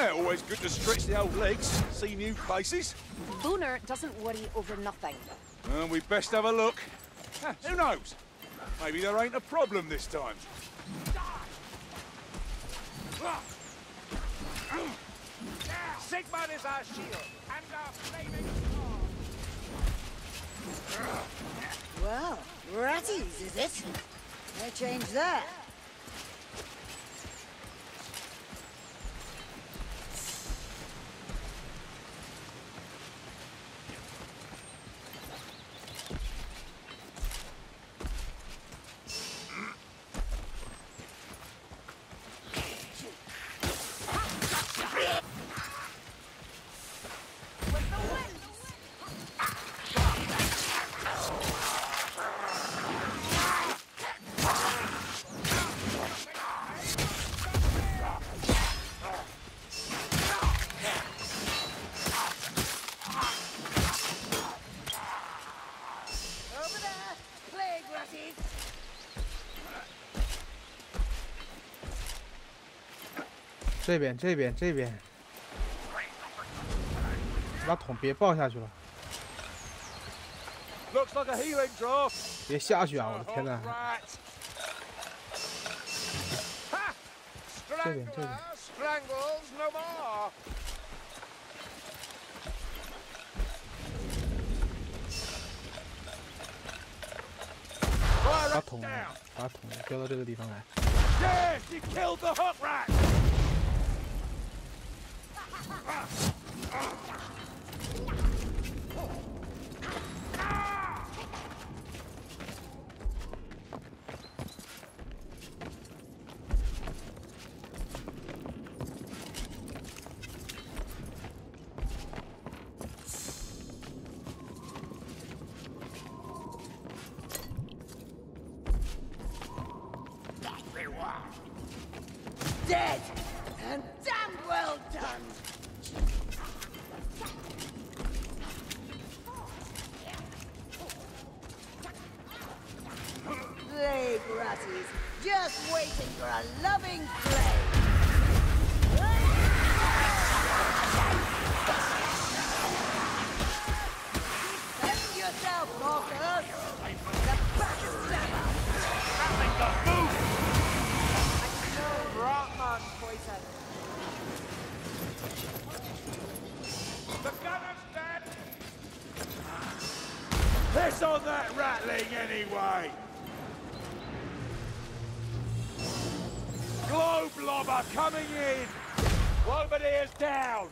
Yeah, always good to stretch the old legs, see new places. Lunar doesn't worry over nothing. Well, we'd best have a look. Who knows? Maybe there ain't a problem this time. Sigmar is our shield, and our flaming sword. Well, ratties, is it? No change there. Over there, plague ratties. 这边，把桶别爆下去了， Looks like a healing draft. 别下去啊！我的天呐！ Strangler strangles no more. 把桶丢到这个地方来。 Yes, you killed the hook rat. Dead! And damn well done! Plague ratties, just waiting for a loving flame! Defend yourself, Marcus! The backstabber! Rockman poison. The gunner's dead. Piss on that rattling anyway. Globe lobber coming in. Bombardiers down.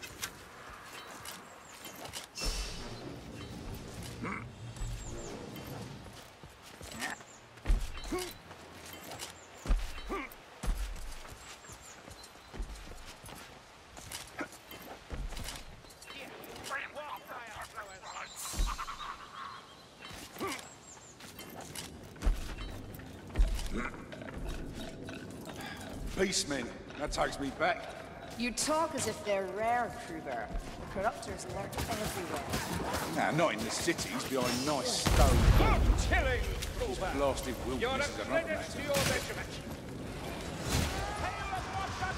Beastmen, that takes me back. You talk as if they're rare, Kruger. The corruptors lurk everywhere. Nah, not in the cities, behind nice stone walls. Killing These Kruger. blasted You're wilderness a is another credit to matter. your regiment. Tale of what's up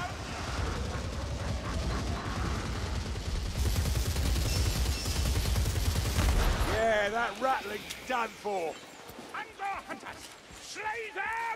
in Yeah, that rattling's done for. Under hunters! Slay them!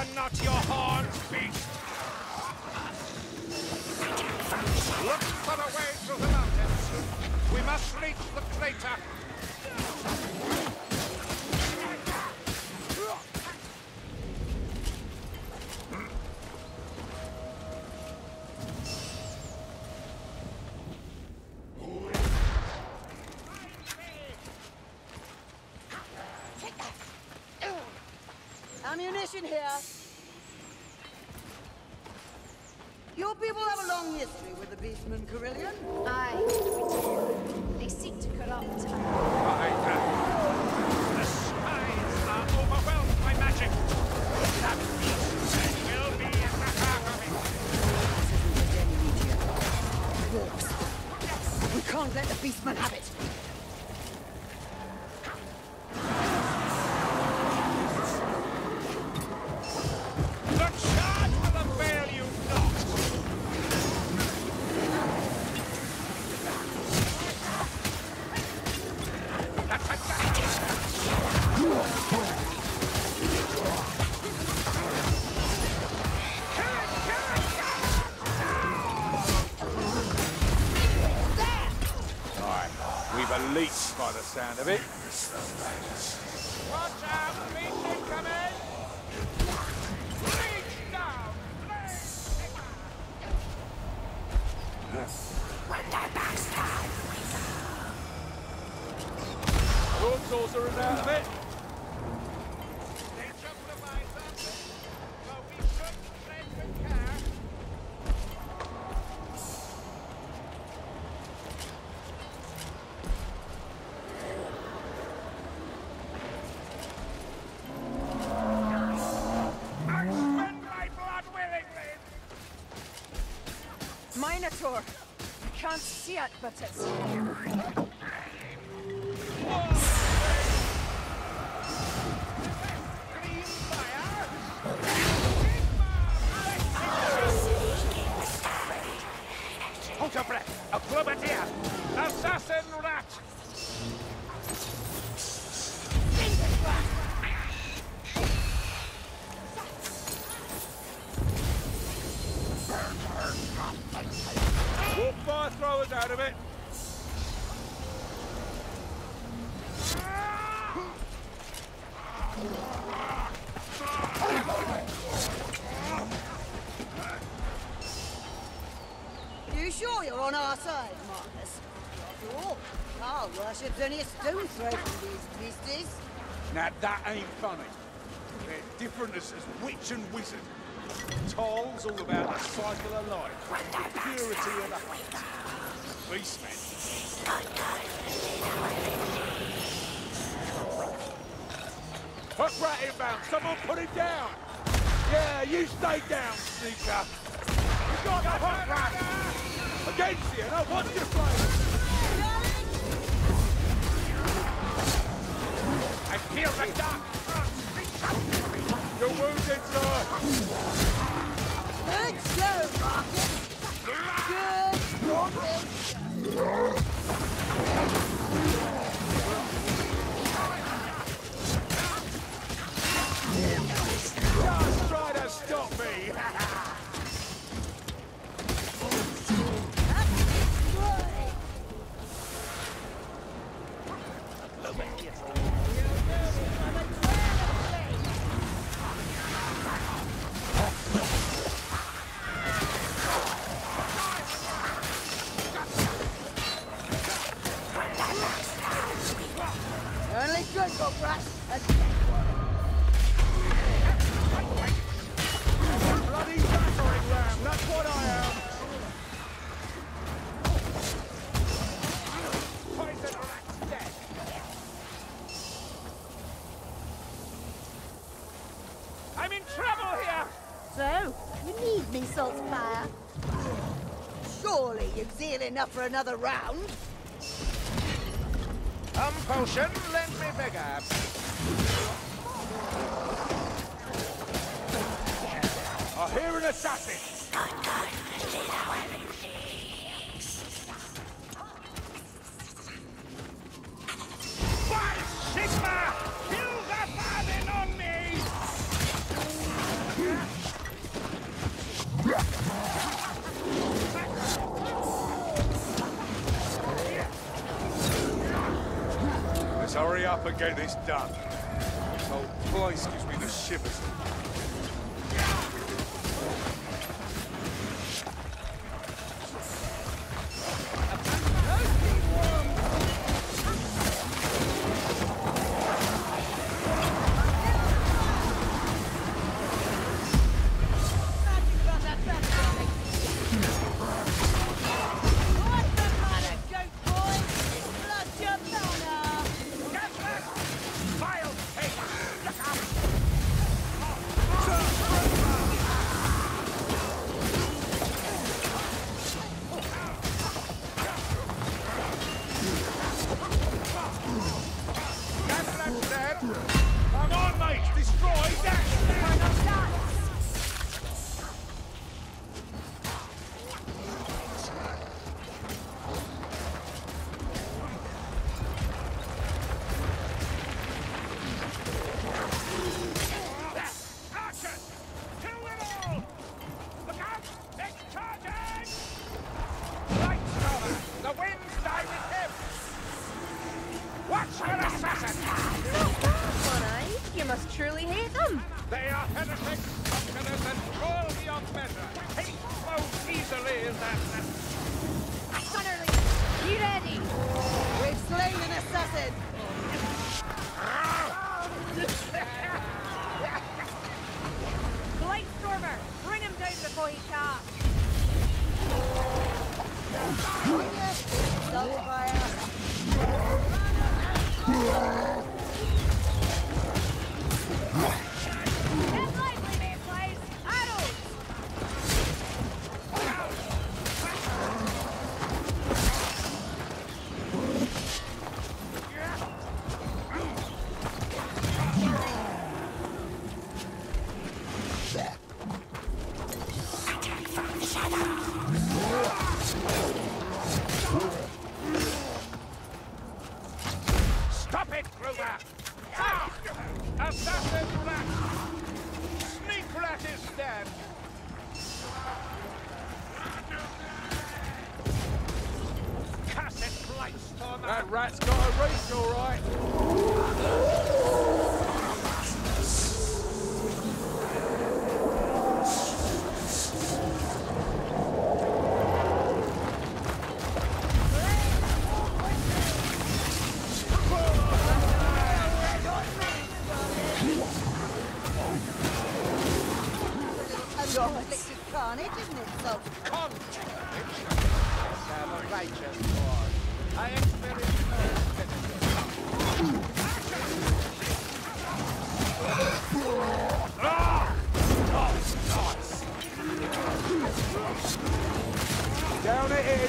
and not your horns, beast! Look for the way through the mountains. We must reach the crater. Ammunition here. Your people have a long history with the Beastmen, Carillion. Aye, we do. They seek to corrupt. The skies are overwhelmed by magic. That beast will be at the heart of it. Wolves. We can't let the Beastmen have it. The charge will avail you not. We've a leech by the sound of it. Watch out, beast incoming! Reach down! Your sorcerer's out of it. Nature provides us, so we should tread with care. I spend my blood willingly. Minotaur! I can't see it, but it's here. Green fire. Hold your breath. A Globatia. Assassin rat. Walk fire throwers out of it. You sure you're on our side, Marcus? After all, our worship's only a stone's throw from these beasties. Now that ain't funny. They're different as witch and wizard. Toll's all about the cycle of life, the purity of the hunt. Beastmen. Put Rat inbound! Someone put him down! Yeah, you stay down, sneaker! You got the hot Rat! Against you, now watch your play! I feel the dark. You're wounded, sir! Good show, Marcus! Good walking. Just try to stop me! Only good, Gobrat. Bloody battering ram, that's what I am! Poison rat dead. I'm in trouble here. So, you need me, Saltspire? Surely you've zeal enough for another round? Potion, lend me vigor. I hear an assassin! Why, Sigma! Kill the vermin on me! up and get this done. This whole place gives me the shivers. Come on, mate! Destroy that! Archers! Kill them all! Look out! It's charging! Right, Stormer! The winds die with him! Watch your assassin! You must truly hate them. They are heretics, conquerors, and cruel beyond measure. Hate flows easily in that nest. Sonnerly, you ready? We've slain an assassin. Blightstormer, bring him down before he casts. Sunfire. Get lively, mayflies! Arrows! Stop it, Kruger! Ah! Assassin rat! Sneak rat is dead! Curse it, Blightstormer! That rat's got a reach, all right. Unconflicted carnage, isn't it, so? I'm a righteous boy. I experienced Down it is.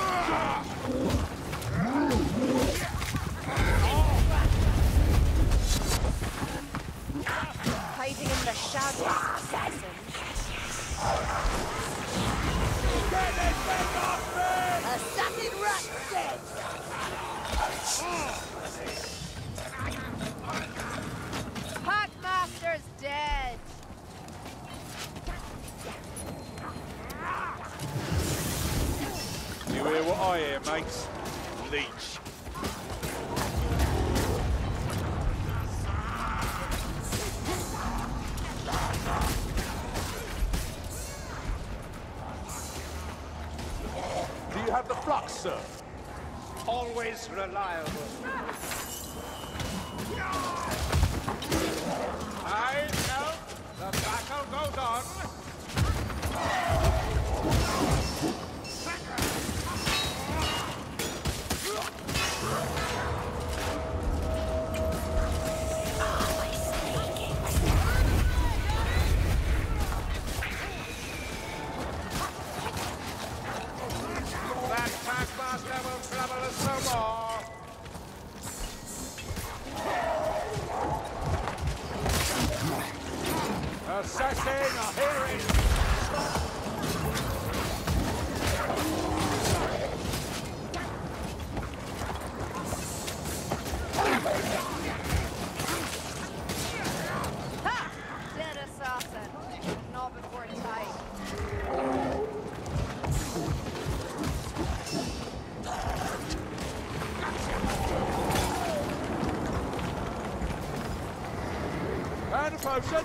Hiding in the shadows, assassin. Get this thing off me! Assassin rat dead. Packmaster's dead. You hear what I hear, mates? Leech. Do you have the flux, sir? always reliable. I know the battle goes on. That Packmaster will trouble us no more. Assassin, I hear it! Ha! Dead assassin. Not before time. find a potion.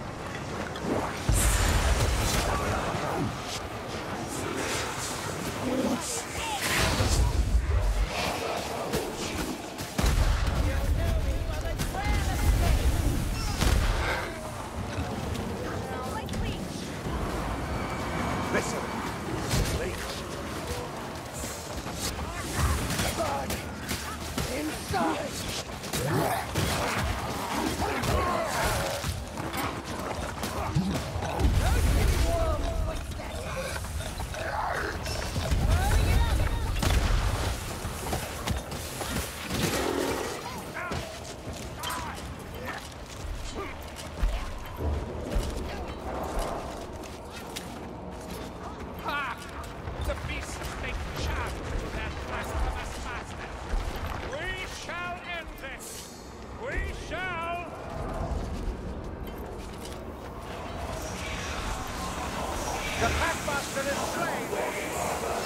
Listen, please. Ah! The beasts make charge with that blasphemous master. We shall end this. We shall. The Packmaster is slain.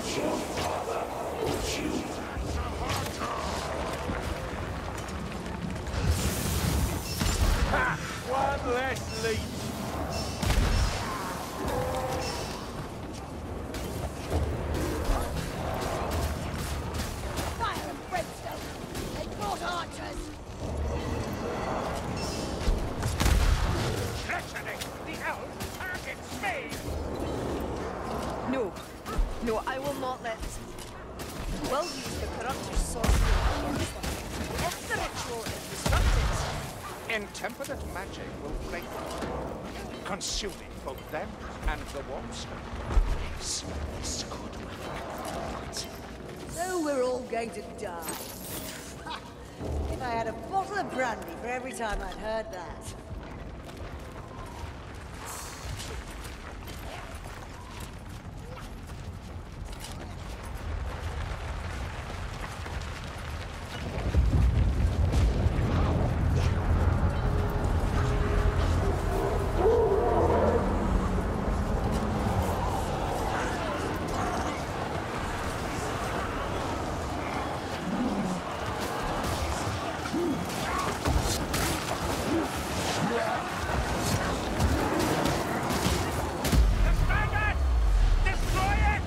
Ha! One less leech. Fire and brimstone! They brought archers! Treachery! The elf targets me! No. No, I will not let this be. We'll use the corruptor's sorcery against them. If the ritual is disrupted, Intemperate magic will break them, consuming both them and the Warmstone. This is good, my friend. So we're all going to die. If I had a bottle of brandy for every time I'd heard that. Destroy it! Destroy it!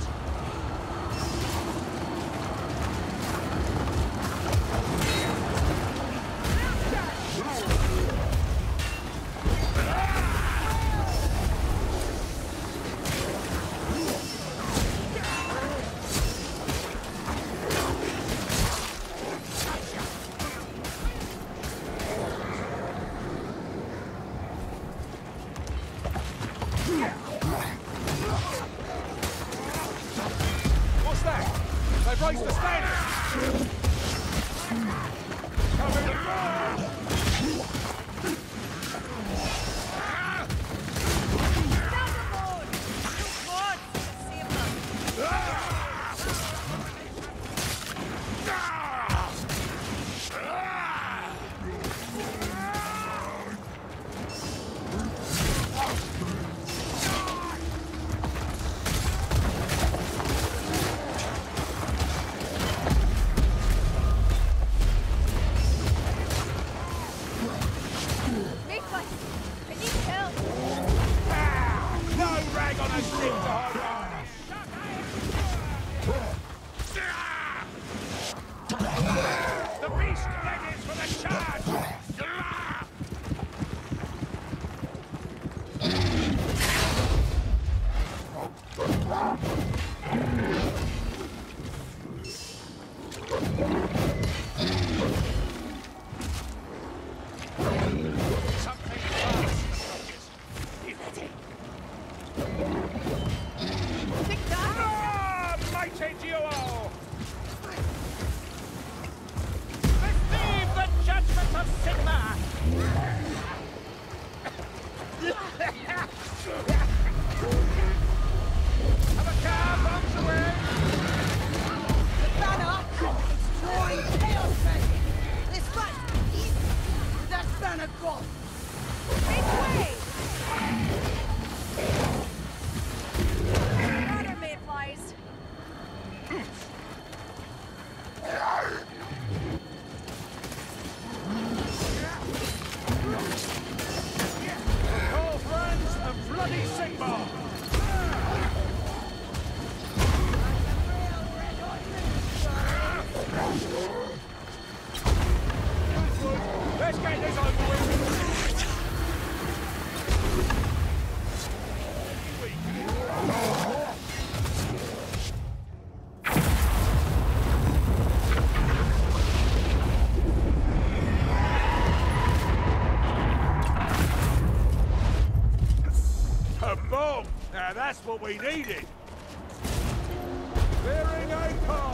What's that? They've raised the standard. Coming along. Mayfly, I need help. No rag on a stick to hold on. The beast ready for the charge! Something fast, approaches. Be ready. Take that. Ah, mighty duo! Receive the judgment of Sigma! Have a car bombs away! The banner is drawing chaos magic! This fight is that banner gone! Make way! Louder, Mayflies. get this over with. A bomb! Now that's what we needed! Clearing a path!